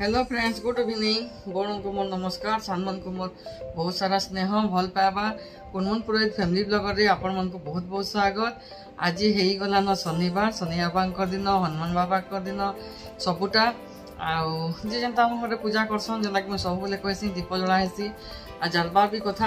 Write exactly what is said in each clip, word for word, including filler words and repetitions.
Hello friends, good evening. बड़ को मोर नमस्कार, सान मन को मोर बहुत सारा स्नेह भल पाइबा। कुनमुन पुरोहित फैमिली ब्लॉगर रे आपण मन को बहुत बहुत स्वागत। आज हे गला न शनिवार, शनि बाबा दिन, हनुमान बाबा दिन सबुटा आउ जे जनता हम घरे पूजा करसन, जेना कि मैं सब बोले कहसी दीप जला हेसी आ जलबा भी कथा।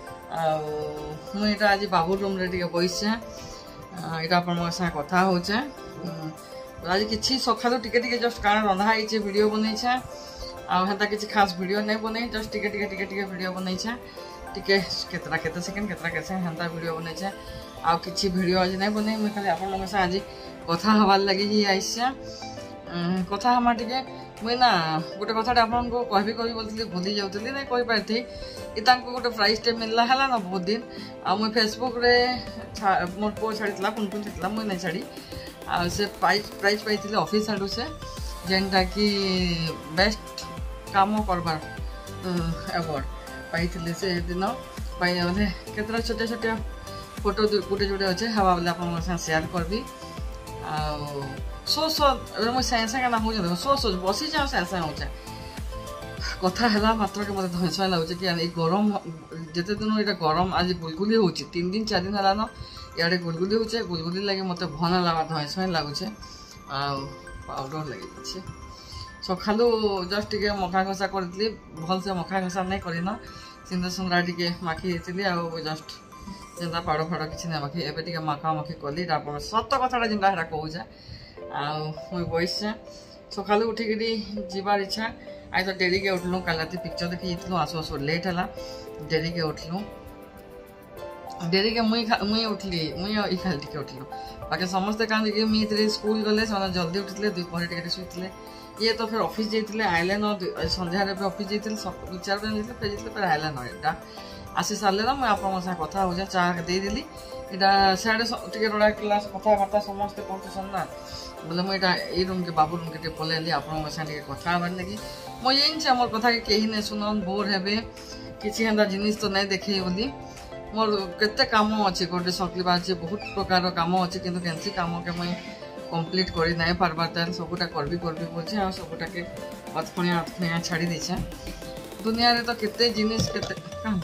आउ मु एटा आज बाबू रूम रे टिके बइसे, एटा आपण मोर सा कथा होचे। आज किसी सकालू टिके टिके जस्ट कान रंधा होइछे, वीडियो बनैछे आ हेता किसी खास वीडियो नै बनै, जस्ट टिके टिके टिके टिके वीडियो बनैछे। टिके केतरा केते सेकंड केतरा केसे हेता वीडियो बनैछे आ किसी वीडियो आज नै बनै। मैं खाली आपन लोग से आज कथा हवार लगी ही आइछे। कथा हम टिके मुई ना गोटे कथाटे आपन को कहबी कहबी बोलथि, भूली जाउथली नै कहि पारथि। इतान को गोटे प्राइस टे मिलला हला ना बहुत दिन। आ मुई फेसबुक रे मोर पो छाड़ितला, पुन पुन छाड़ितला, मुई नै छाड़ी। आ से प्राइज प्राइज पाइथिले ऑफिस आडू से, जेनटा कि बेस्ट काम करबार अवार्ड पाइथिले से दिन पाइ गले। केतरा छोटे छोटे फोटो गुटे जोटे अच्छे हवा बोले आपन से शेयर करबी। आ सो सो मो साइंस का ना हो जे सो सो बसी जाओ साइंस हो जे कथा हला मात्र के मते धैसा लागुचे कि ए गरम जते दिन एटा गरम आज गुलगुली होची, तीन दिन चार दिन हला न याडे गुलगुली होचे। गुलगुली लगे मते भन लागा धैसा लागुचे आ पाउडर लगे छै। सखालू जस्ट टिके मखा घसा करथली, भल से मखा घसा नै करिन, सिंदूर सुंदरा टिके माखी हेतली आ जस्ट जेंदा पाड़ो फाड़ो किछि नै माखी। एबे टिके माखा माखी करली तापर सत्य कथाटा जेंदा हेरा कहूजा आ मुई बइसे। सखालू उठी गिरी जीवार इच्छा। आज तो डेरी के उठलू, काल राति पिक्चर देखि इतलू, आसो आसो लेट हला, डेरी के उठलू। डेरी के मुई मुई उठली, मुई ई खाली टिके उठलू। बाकी समस्ते कान जे मी इतरे स्कूल गले, सना जल्दी उठले, दुई पहर टिके सुइतले। ये तो फिर ऑफिस जाइतले, आइले न संध्या रे ऑफिस जाइतले, सब विचार पे जाइतले, फिर जाइतले, फिर आइले न। एटा आसी साले न मैं आपन सा कथा हो जा चाह दे देली। एटा साडे टिके रोडा क्लास कथा बार्ता समस्त करछन ना, बोले मैं एटा ए रूम के बाबू रूम के पलेली आपन सा टिके कथा हबार लगी। मो येन से हमर कथा के केही नै सुनन, बोर हेबे, किछि हंदा जिनिस तो नै देखे बोली। मोर केते काम अछि, गोटे सकली बाजे बहुत प्रकार काम अछि, किंतु केनसी काम के मैं कंप्लीट करि नै पारबार, त सबुटा करबी करबी बोलछे आ सबुटा के अथफणिया अथफणिया छाड़ी देछे। दुनिया रे तो केते जिनिस केते काम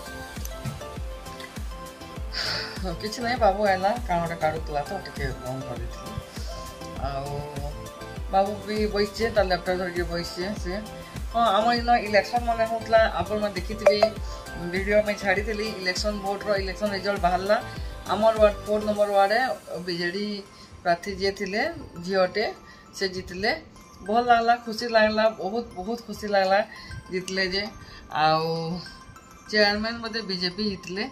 किछि नै। बाबू आइला कानोटा काडुतला तो टिके बंद करि दिथि आ बाबू भी बइछे, त लैपटॉप धरि के बइछे से। हां हमर इन इलेक्शन माने होतला, आपन में देखिथिबे वीडियो में छाड़ी थी। इलेक्शन वोट रो इलेक्शन रिजल्ट बाहरला। आमर ward four number ward BJD प्रार्थी जे थिले झीटे से जीतले। भल लगला, खुशी लगला, बहुत बहुत खुशी लगला जीतले जे। आउ चेयरमैन मते बीजेपी जीतले।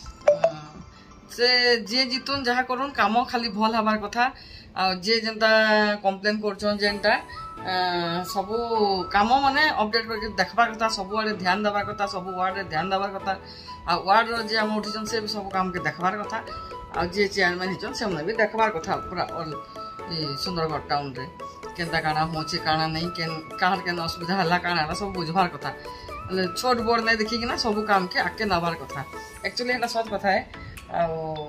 से जे जीतुन जहाँ करुन काम खाली भल हबार कथा। आ जे जेंता कंप्लेन करछन जेंता सबू काम माने अपडेट करके देखबार कथा, सब आड़े ध्यान देवार कथा, सब वार्ड रे ध्यान देवार कथा। आ वार्ड रो जे हम उठिछन से भी सब काम के देखबार कथा। आ जे चेयरमैन हिचन से हमने भी देखबार कथा पूरा और ए सुंदरगढ़ टाउन रे केनता काना होचे काना नहीं, केन कार केन असुविधा हला काना हला सब बुझबार कथा। ले छोट बड़ नै देखि कि ना सब काम के आके नबार कथा। एक्चुअली एटा सच कथा है। आ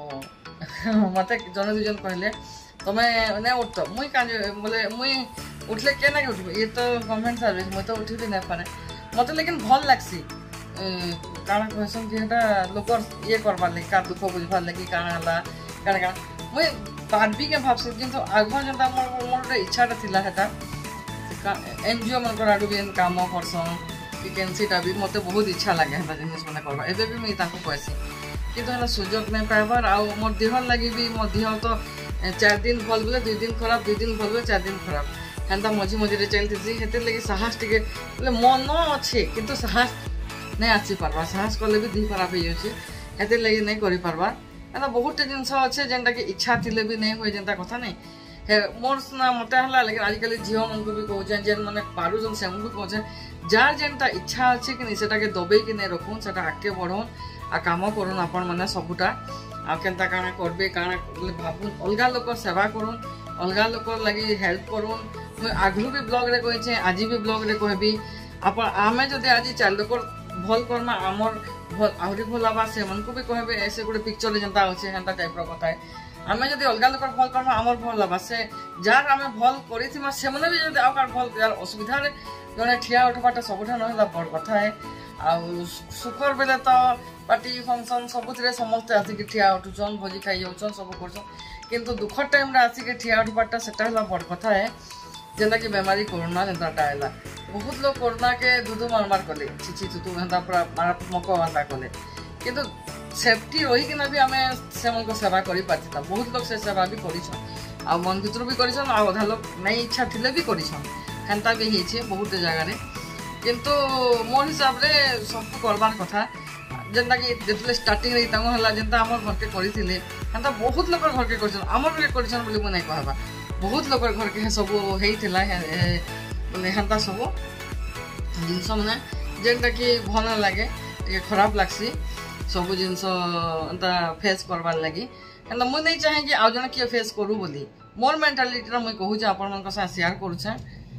मते जन दुजन कहले तमे नै उठ, मुई का बोले मुई उठले के ना उठबे, ये तो गवर्नमेंट सर्विस, मैं तो उठी नहीं पारे। मत लेकिन भल लागसी काना कहसन कि एटा लोकर ये करबार लगी, का दुख बुझबार लगी काना हला काना काना मुई भाबी के भाबसी। किंतु आगो जनता मोर मोर इच्छाटा थिला हेता एनजीओ मन को आडू भी काम करसन कि केनसीटा भी मते बहुत इच्छा लागे हेता जिनिस माने करबा। एबे भी मैं ताको कहसी किंतु हला सुजोग नै पाइबार। आ मोर देह लगी भी मोर देह तो चार दिन भल बोले, दुई दिन खराब, दुई दिन भल बोले चार दिन खराब, हेन्ता मझी मझी चलती। हेते लगी साहस टिके बोले मन अच्छे, किंतु साहस नहीं आसी पारबा। साहस कले भी देह खराब हो जाउछे, हेते लगी नहीं करि पारबा। एना बहुत जिनस अच्छे जेनटा कि इच्छा थिले भी नहीं होय, जेनता कथा नहीं हे मोर ना मते हला। लेकिन आजकल झील मन को भी कहछे जेन माने पारुजन से हमको कहछे जार जेनता इच्छा अच्छे कि नहीं सेटा के दबे कि नहीं रखुन, सेटा आगे बढ़ुन आ काम करुन आपण माने सबुटा। आ केनता काना करबे काना भाबुन, अलगा लोक सेवा करुन, अलगा लोक लगी हेल्प करुन। मैं आगलू भी ब्लॉग रे कहछे, आज भी ब्लॉग रे कहबी आपण आमे जदि आज चार लोक भल करमा आमर भल आहुरी भल हवा, से मन को भी कहबे ऐसे गोटे पिक्चर जेनता होचे हेनता टाइप रो कथा है। आमे जदि अलगा लोक भल करमा आमर भल हवा, से जार आमे भल करिथिमा से माने भी जदि आकार भल यार असुविधा रे जड़े ठिया उठवाटा सबुठ ना बड़ कथा है। आउ सुखर बेले तो पार्टी फंक्शन सबुथ समस्ते आसिक ठिया उठुन भोजी खाई जाऊन सब कर किंतु दुखर टाइम आसिक ठिया उठवाटा से बड़ कथा है। जेनता कि बेमारी कोरोना जेनता है बहुत लोग कोरोना के दुधु मार मार कले छिछि तुतु हेन्ता पूरा मारात्मक हंता कले किंतु सेफ्टी रही भी आम से सेवा कर पार्ता बहुत लोग से सेवा भी कर आ मन भर भी कर अधा लोग नहीं इच्छा थे भी करता भी होइछे बहुत जगह किंतु मोर हिसाब से सब करबार कथा जेनता कि जितने स्टार्टिंग रे तांगो हला जेनता हमर घर के करिथिले हेन्ता बहुत लोग घर के करछन हमर के करछन बोली मु नै कहबा बहुत लोग घर के सब हेइथिला बोले हेन्ता सब जिनस मैंने जेनटा कि भल लगे टे खराब लगसी सब जिनस एंता फेस करवार लगी एंता मुझे नहीं चाहे कि आउ जन किए फेस करूँ बोली मोर मेंटालिटी मुझे कहूँ आपण शेयर करुचे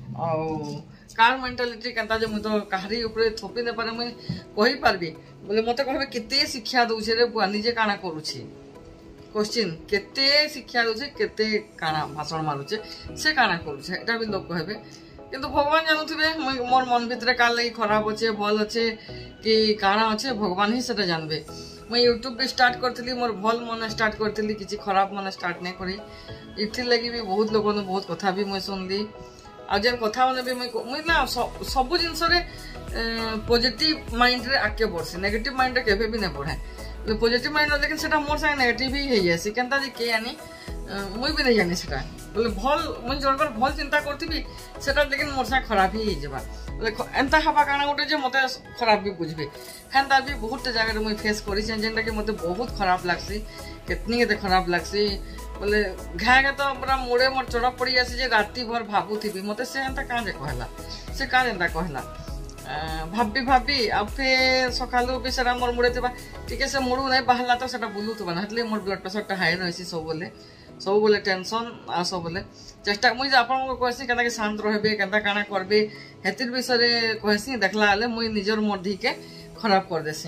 कार मेंटालिटी केनता जे मुझे तो कहारी ऊपर थोपी ने पारे मुझे कहि पारबी बोले मते कहबे केते शिक्षा दउछे रे बुआ निजे काना करूछी क्वेश्चन केते शिक्षा दउछे केते काना भाषण मारुछे से काना करूछे एटा भी लोग कहबे किंतु भगवान जानुथिबे मोर मन भितरे का लगी खराब अच्छे भल अच्छे कि काना अच्छे भगवान ही सेटा जानबे। मुझे यूट्यूब भी स्टार्ट करथिली मोर भल मन स्टार्ट करथिली किछि खराब मन स्टार्ट नहीं करी इथि लगी भी बहुत लोगों ने बहुत कथा भी मुझे सुनली आ जेन कथा माने भी मुझे ना सब जिनस पॉजिटिव माइंड रे आके बढ़सी नेगेटिव माइंड रे केबे भी नहीं बढ़े पॉजिटिव माइंड लेकिन सेटा मोर संगे नेगेटिव ही है जासी केनता जे के आनी मुई भी नहीं जानी सेटा बोले भल मुझे जनकर भल चिंता करथिबी सेटा लेकिन मोर संगे खराब ही जबा बोले एंता हवा काना गोटे जे मते खराब भी बुझबे हेंता भी बहुत जगह रे मुई फेस करी छै जेनटा कि मते बहुत खराब लागसी कितनी केते खराब लागसी बोले घा के तो पूरा मुड़े मोर चढ़ पड़ी आसी जे राती भर भाबुथिबी मते से एंता काजे कहला से का एंता कहला भाबी भाबी अब फिर सकालू भी सेटा मोर मुड़े थिबा टिके से मुड़ू नहीं बाहला तो सेटा बुलुथबा नहतले मोर ब्लड प्रेशर टा हाई रहसी सब बोले सब बोले टेंशन आ सब बोले चेष्टा मुझे आपन को कहसी केनता कि शांत रहबे केनता काना करबे हेतिर विषय रे कहसी देखला आले मुई निजर मर्दी के खराब कर देसी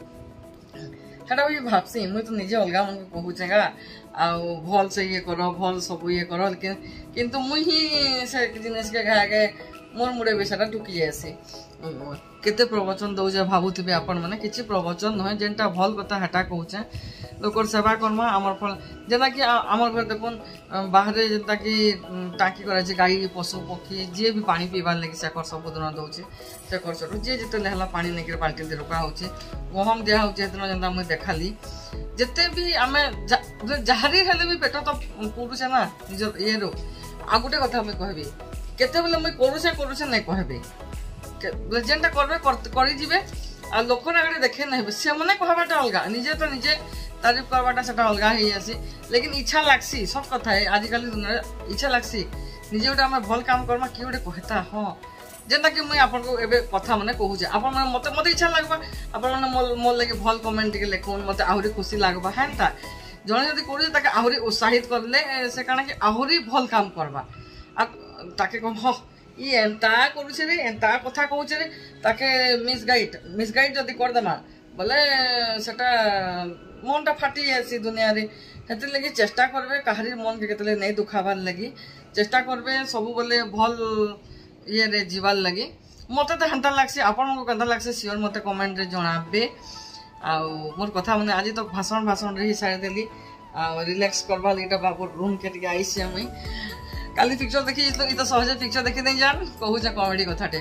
हेटा भी भाबसी मुई तो निजे अलगा मन को कहूचेगा आ भल से ये करो भल सब ये करो लेकिन किंतु मुई ही से जिनिस के घा के मोर मुड़े बेसाटा टुकी जासी केते प्रवचन दौजे भाबुथिबे आपण माने किछि प्रवचन नहे जेनटा भल कथा हेटा कहूचे लोकर सेवा कर्म आमर फल जेना कि आमर घर देखुन बाहरे जेनता कि टाकी करे छै गाई पशु पक्षी जे भी पानी पीबार लागि सेकर सब दिन दउचे सेकर सटु जे जते लेहला पानी नेकर बाल्टी दे रोका होचे गहम दिया होचे हेतन जेनता मुई देखाली जते भी आमे जहारी हेले भी पेट तो पुरुष ना निज ये रो आ गुटे कथा मुई कहबी केते बेले मुई करूसे करूसे नै कहबे जेनटा करबे करी जिबे आ लोकर आगे देखे नहीं से मने कहबाटा अलगा निजे तो निजे तारीफ करवाटा सेटा अलगा ही आसी लेकिन इच्छा लागसी सब कथा है आजिकल दुनिया इच्छा लागसी निजे गोटे आम भल काम करमा कि गोटे कहता हाँ जेनता कि मुई आपन को एबे कथा माने कहूचे आपन माने मते मते इच्छा लागबा आपन माने मोल मोल लगे भल कमेंट के लेखुन मते आहुरी खुशी लागबा हेनता जने जदी करू ताके आहुरी उत्साहित करले से काना कि आहुरी भल काम करबा आ ताके कम ह ई एंता करूचे रे एंता कथा कहूचे रे ताके मिसगाइड मिसगाइड जदी कर देमा बोले सेटा मनटा फाटी जासी दुनिया रे हेते लगी चेष्टा करबे काहरी मन के केतले नहीं दुखाबार लगी चेष्टा करबे सब बोले भल ये रे जीवार लगी मते तो हेंता लागसी आपन को केंता लागसी सियोर मते कमेंट रे जणाबे आ मोर कथा माने आज तो भाषण भाषण रे ही सारे देली आ रिलैक्स करबा लेटा बाबू रूम के टिके आइसी हमें काली पिक्चर देखी तो तो सहजे पिक्चर देखी नहीं जान कहूचे कॉमेडी कथाटे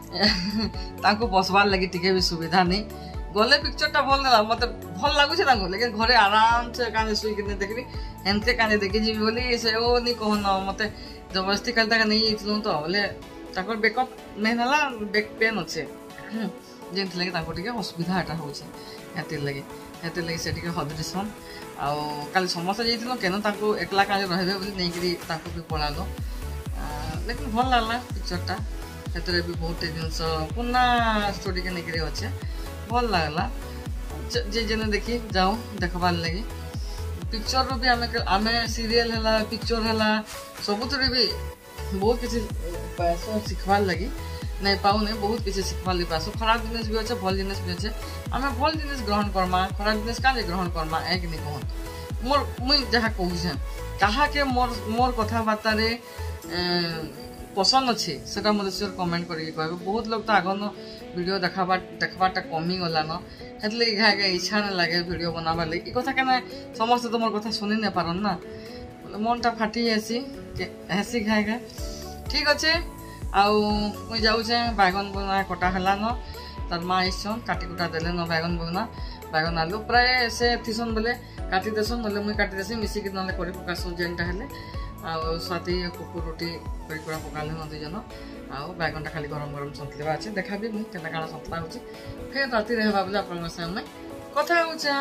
तांको बसबार लगी टिके भी सुविधा नहीं गले पिक्चरटा भल देला मते भल लागुचे तांको लेकिन घरे आराम से काने सुई के देखबी एनते काने देखि जीबी बोली से ओ नि कहन मते जबरदस्ती कल तक नहीं इतलु तो बोले ताकर बैकअप नहीं हला बैक पेन होचे जेंत लगे तांको टिके असुविधा एटा होचे हेते लगे हेते लगे से टिके हदरिसन आ काली समस्त जाइथिलो केन तांको एकला काने रहबे बोली नहीं करी तांको भी पळालो लेकिन भल लागला पिक्चरटा हेतरे भी बहुत जिनस पुना स्टोरी के निकरी अच्छे भल लगला जे जने देखी जाओ देखबार लगी पिक्चर रो भी आमे आमे सीरियल हला पिक्चर हला सबुतरे भी बहुत किसी पैसा सिखबार लगी नहीं पाऊ नहीं बहुत किसी सिखबार लगी पासो खराब जिनिस भी अच्छे भल जिनिस भी अच्छे आमे भल जिनिस ग्रहण करमा खराब जिनिस काले ग्रहण करमा एक नहीं कहन मोर मुई जहाँ कहूँ कहा के मोर मोर कथबार्ता रे पसंद अच्छे सेटा मते श्योर कमेंट करके कहबे। बहुत लोग तो आगन वीडियो देखाबा देखबाटा कमी गलान हेतले घाय घाय इच्छा न लागे वीडियो बनाबा ले ई कथा केना समस्त तुमर कथा सुनि न पारन ना मनटा फाटी जासी हेसी घाय घाय ठीक अच्छे। आउ मुई जाऊचे बैगन बुना कटा हलान तार माँ आइसन काटी कुटा देले न बैगन बुना बैगन आलू प्राय से थीसन बेले काटी देसन नले मुई काटी देसी मिसिक नले करी पकासु जेनटा हेले आ स्वाति कुकुर रोटी करी पूरा पकाले न दुजन आ बैगनटा खाली गरम गरम सन्तलेबा अछि देखाबी मुई केना काना सन्तला होछि फिर राति रहबा बेले आपन सामने कथा होचा।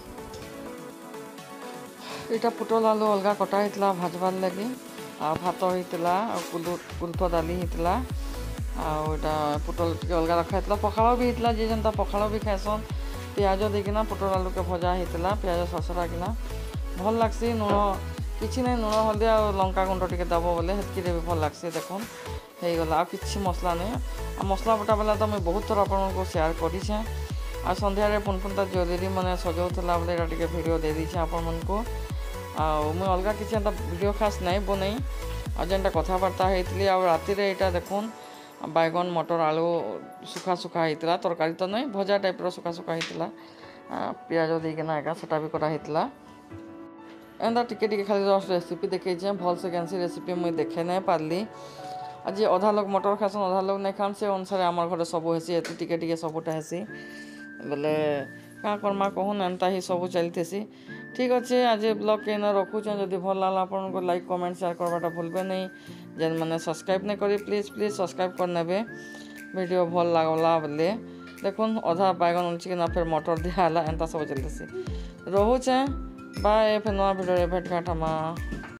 एटा पुटल आलू अलगा कटा हितला भाजबार लगी आ भात होइतला आ कुल्थ दाली हितला आ ओटा पुटल टिके अलगा रखा हितला पखाड़ भी हितला जे जनता पखाड़ भी खाएसन प्याज देकिना पुटल आलू के भजा हितला प्याज ससरा किना भल लागसी नुण किछि नै नुण हल्दी आ लंका गुंड टिके दबो बोले हेतकी रे भी भल लागसी देखुन हे गला आ किछि मसला नै आ मसला बटा वाला तो मैं बहुत थोड़ा आपन को शेयर करि छे आ संध्या रे पुनपुनता ज्वेलरी माने सजौतला बोले एटा टिके वीडियो दे दी छे आपन मन को आ मैं अलगा किछि एटा वीडियो खास नै बनै आ जेनटा कथा बार्ता हेतली आ राति रे एटा देखुन बैगन मटर आलू सुखा सुखा हितला तरकारी तो नहीं भजा टाइप रो सुखा सुखा हितला प्याज देकिना एका सेटा भी करा हितला एंदा टिके टिके खाली जस्ट रेसिपी देखे छे भल से कैंसी रेसिपी मुई देखे नै पारली आज अधा लोग मटर खासन अधा लोग नै खान से अनुसार हमर घरे सब हेसी एति टिके टिके सबटा हेसी बोले का करमा कहून एंता ही सब चलतेसी ठीक अच्छे आज ब्लॉग के न रखुचे जदि भल लागला आपन को लाइक कमेंट शेयर करवाटा भूलबे नहीं जेन माने सब्सक्राइब नहीं करी प्लीज प्लीज सब्सक्राइब कर नेबे वीडियो भल लागला बोले देखुन अधा बैगन उलची के ना फिर मटर दियाला एंता सब चलतेसी रहुचे बाय फिर नया वीडियो रे भेट घाटा मा।